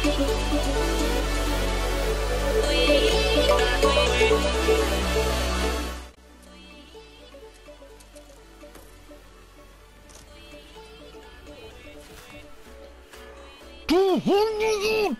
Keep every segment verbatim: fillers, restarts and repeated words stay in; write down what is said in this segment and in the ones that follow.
Du Hunde!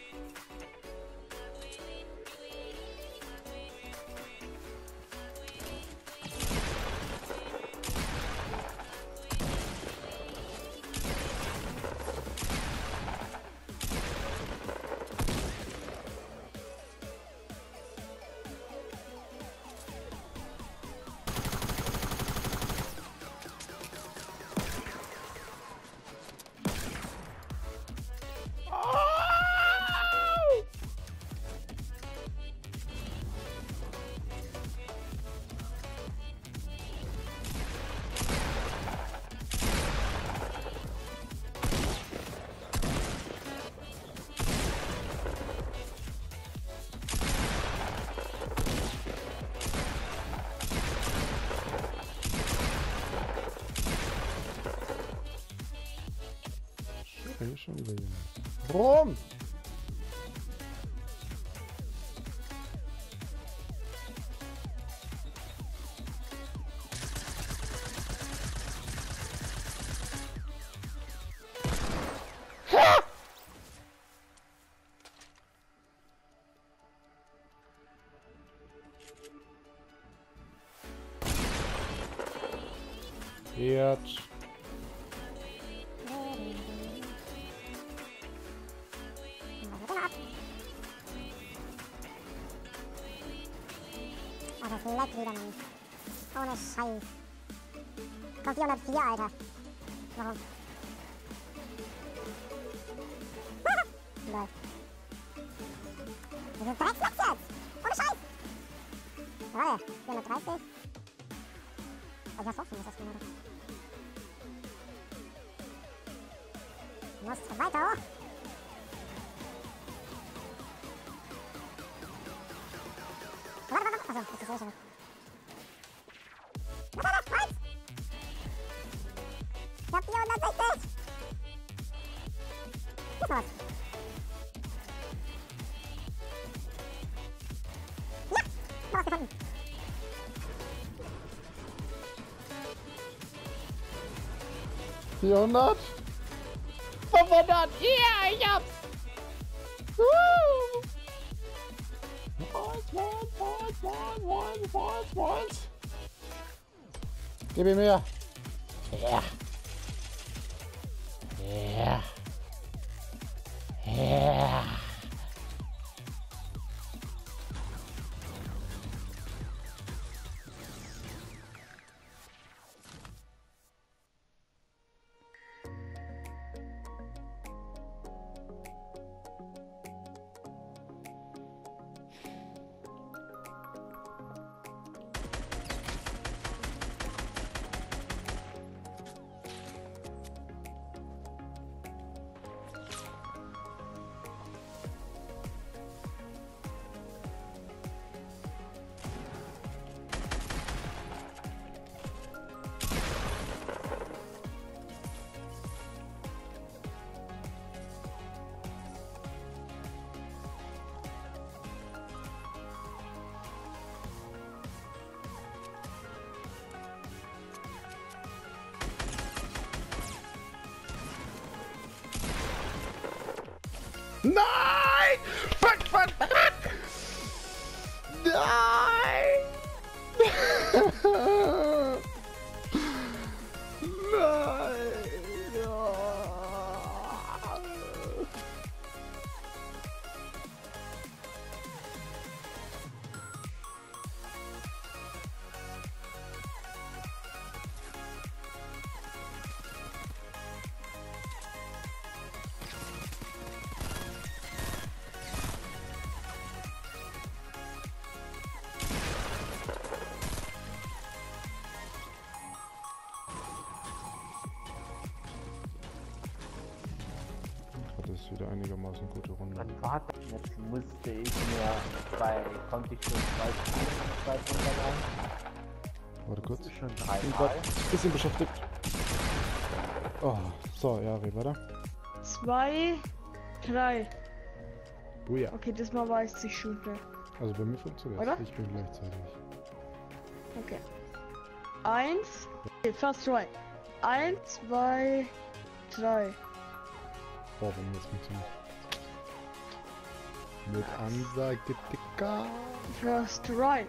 Schon wieder jemand. Warum? Jetzt. Oh, das leckt wieder, Mann. Ohne Scheiß. Kommt vierhundertvier, Alter. Warum? Lol. Wir sind Dreckslecks jetzt! Ohne Scheiß! Jawoll, vierhundertdreißig. Oh, ich hab's offen, ist das genau. Du musst weiter hoch. Warte, warte, warte. Achso, das ist eh schon. Warte, warte, halt! Ich hab vierhundertsechzig! Hier ist noch was. Ja! Noch was gefunden. vierhundert? fünfhundert! Ja, ich hab's! Woo! Gib ihm her! Ja! Ja! Ja! Nein! Fuck, fuck, fuck! Nein! Nein! Ja. Das ist wieder einigermaßen gute Runde. Wann war das? Jetzt musste ich mir bei, konnte ich schon zwei Spiele zwei runterladen. Warte kurz. Das ist schon Ich bin dreimal. gerade ein bisschen beschäftigt. Oh, so, ja, wie weiter? Zwei, drei. Oh ja. Okay, diesmal weiß ich shooten. Also bei mir funktioniert Oder? es. Ich bin gleichzeitig. Okay. Eins. Okay, first try. Eins, zwei, drei. Boah, wenn das funktioniert. Mit Ansage, Dicker. First try.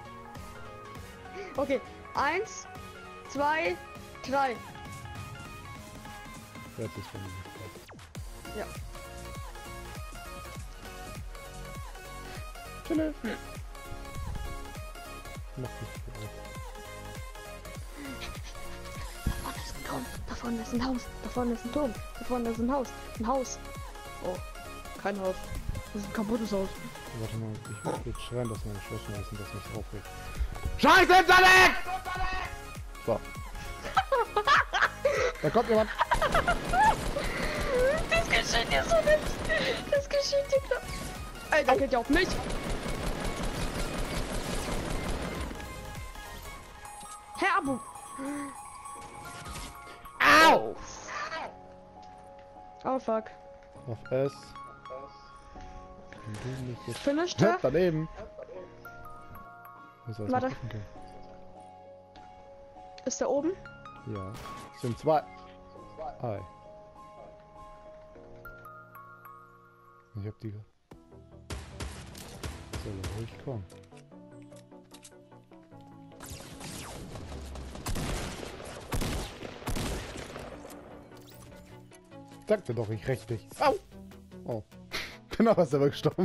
Okay. Eins, zwei, drei. Jetzt ist von mir. Ja. Chille. Hm. Mach nicht viel. Da vorne ist ein Turm. Da vorne ist ein Haus. Da vorne ist ein Turm. Da vorne ist ein Haus. Ein Haus. Oh, kein Haus. Das ist ein kaputtes Haus. Warte mal, ich muss jetzt schreien, dass meine Schwestern wissen, dass mich aufregt. Scheiße, Internet! So. Da kommt jemand. Das geschieht dir so nicht. Das geschieht dir klar. Ey, da geht ja auf mich. Herr Abu. Au! Oh fuck. Auf S. Und du mich jetzt. Finished Ja, her? daneben. Was soll Warte. ich machen können? Ist der oben? Ja. Es sind zwei. Ei. Ich hab die. Soll er ruhig kommen. Sagte doch, ich räch dich. Au! Oh. Bin aber selber gestorben.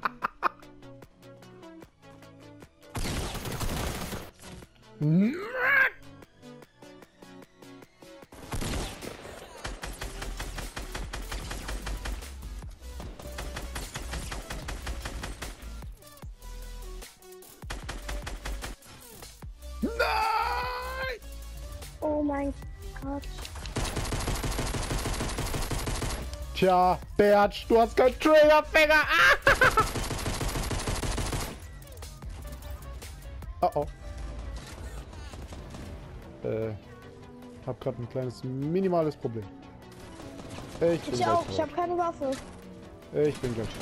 Nein! Oh mein Gott. Tja, Bert, du hast keinen Triggerfinger. Ah! Oh oh. Äh, hab grad ein kleines, minimales Problem. Ich bin Ich gleich auch, tot. ich habe keine Waffe. Ich bin gleich tot.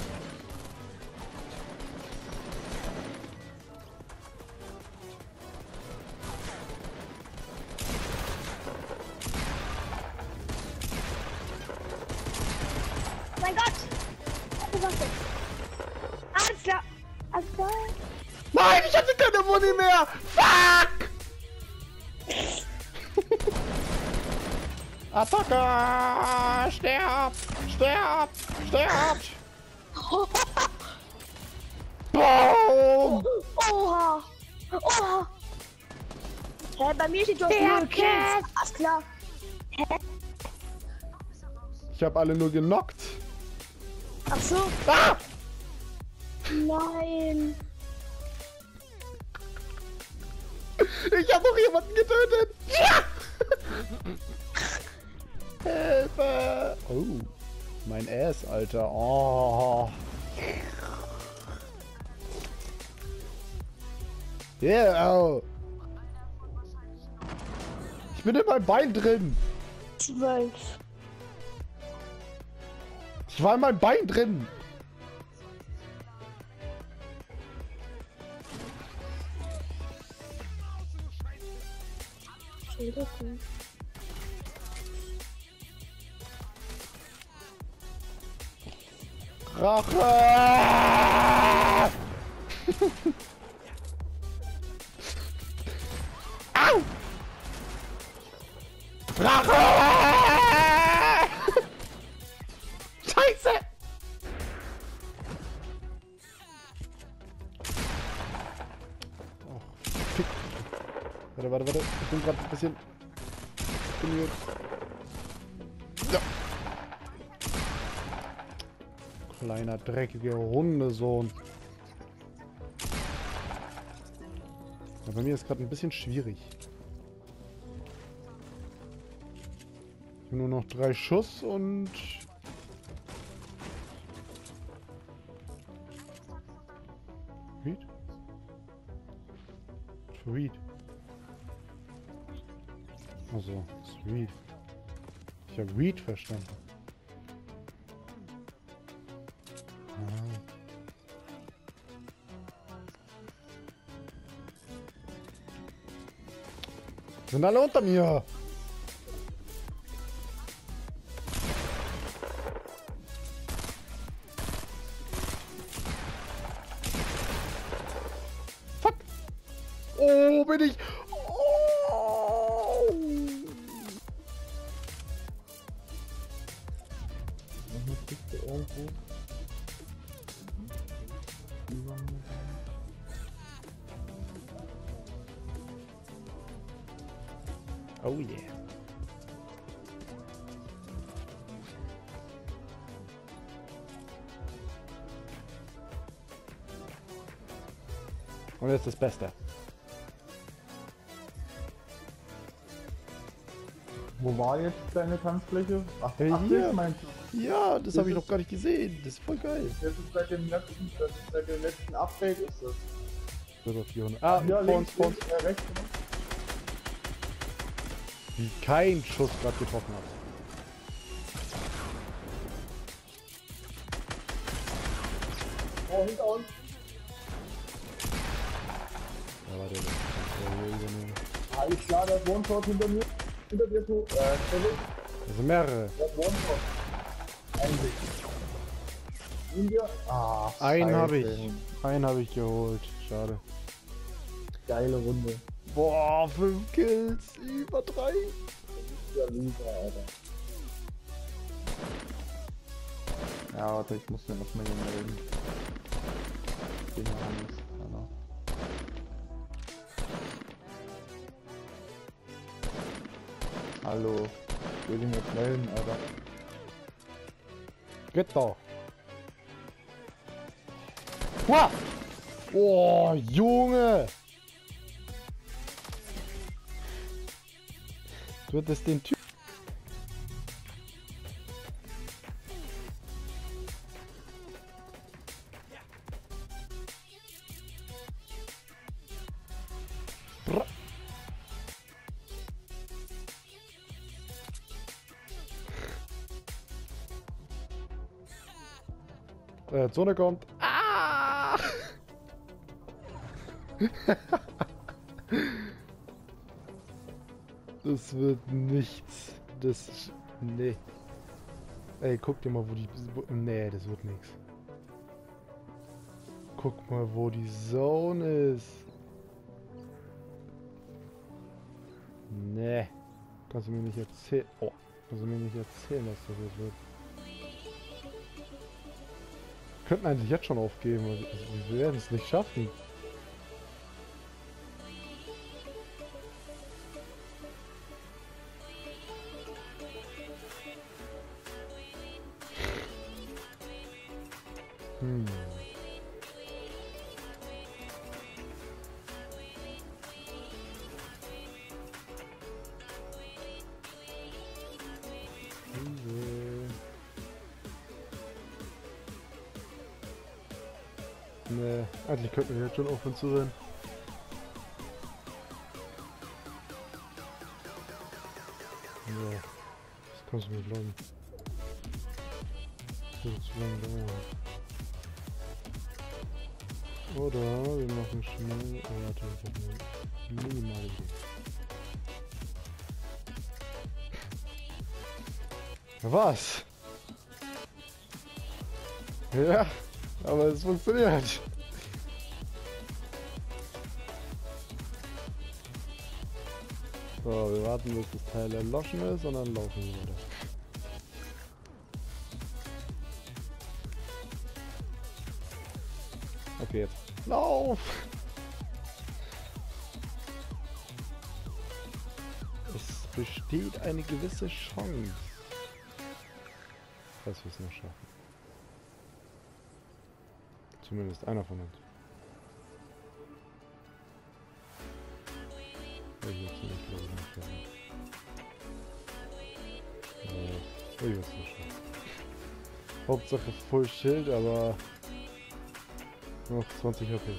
Mein Gott! Eine Waffe. Alles klar. Alles klar. Nein, ich hatte keine Muni mehr! Fuck! Attacke! Sterb! Sterb! Sterb! Boom! Oha! Oha! Hä, bei mir steht, du hast null Kills. Alles klar. Ich habe alle nur genockt. Ach so. Ah! Nein. Ich habe noch jemanden getötet. Ja! Hilfe! Oh, mein Ass, Alter. Oh. Yeah. Oh. Ich bin in meinem Bein drin. Zwölf. Ich war in meinem Bein drin. Telefon. Rache! Au! Rache! Scheiße! Oh, fick. Warte, warte, warte. Ich bin gerade ein bisschen bemüht. Ja. Kleiner, dreckiger Hundesohn. Ja, bei mir ist gerade ein bisschen schwierig. Ich habe nur noch drei Schuss und... Sweet? Sweet. Also, sweet. Ich habe Weed verstanden. Ah. sind alle unter mir. Fuck. Oh, bin ich. Oh. Noch eine Kiste irgendwo. Über mir. Oh yeah. Und jetzt das Beste. Wo war jetzt deine Tanzfläche? Ach, Hey, ach hier. das meinst du? Ja, das Das habe ich ist- noch gar nicht gesehen. Das ist voll geil. Das ist seit dem letzten, das ist seit dem letzten Update ist das. Oder vierhundert. Ah, Ja, vor uns, links, vor uns. links, äh, rechts. Wie kein Schuss gerade getroffen hat. Oh, hinter uns. Da war der. Das Alles klar, da ist One-Shot hinter mir. Hinter dir, so, äh, Stelle. sind mehrere. Da ist One-Shot. Einsicht. In dir. Ah, Einen habe Scheiße. ich. Einen habe ich geholt. Schade. Geile Runde. Boah, fünf Kills. Über drei. Ja, Loser, Alter. Ja, warte, ich muss mir erstmal hier melden. Den Johannes, Alter. Hallo. Ich will ihn jetzt melden, Alter. Geht doch. Wow. Oh, Junge. Du hättest den Typ. Bra- Äh, Zone kommt. Ah! Das wird nichts. Das. Nee. Ey, guck dir mal, wo die. Wo, nee, das wird nichts. Guck mal, wo die Zone ist. Nee. Kannst du mir nicht erzählen. Oh. Kannst du mir nicht erzählen, dass das jetzt wird. Wir könnten eigentlich jetzt schon aufgeben. Also, wir werden es nicht schaffen. Hm. Nee, eigentlich könnten wir jetzt schon aufhören zu rennen. Nee, das kannst du nicht glauben. Das wird zu lange dauern. Oder wir machen schnell. Oh, warte, ich hab eine minimale Idee. Was? Ja, aber es funktioniert. So, wir warten, bis das Teil erloschen ist und dann laufen wir weiter. Okay, jetzt. Lauf! Es besteht eine gewisse Chance, dass wir es noch schaffen. Zumindest einer von uns. Ich jetzt nicht, glaube ich, nicht schaffen. Nee, ich will es nicht schaffen. Hauptsache Full Schild, aber noch zwanzig H P.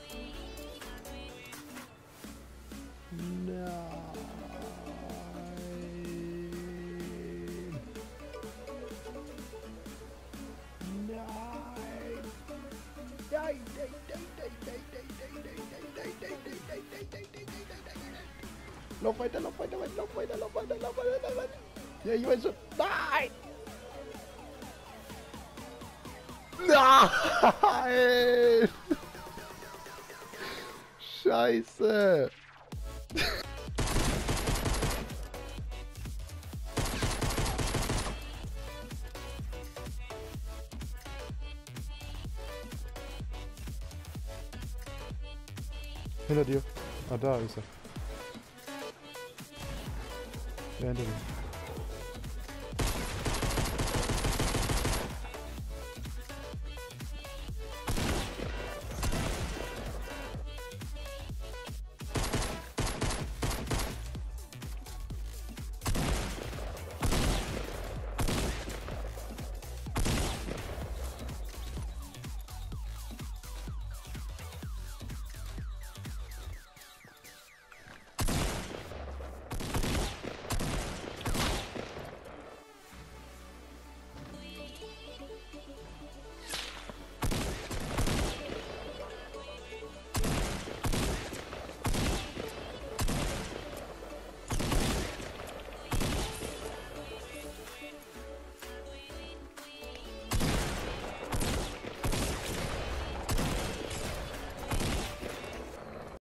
Nein. Nein. Lauf weiter, lauf weiter, lauf weiter, lauf weiter, lauf weiter, lauf weiter. Ja, ich weiß schon. Nein! Nein! Scheiße! Hinter dir. Ah, da ist er. Ja, hinter dir.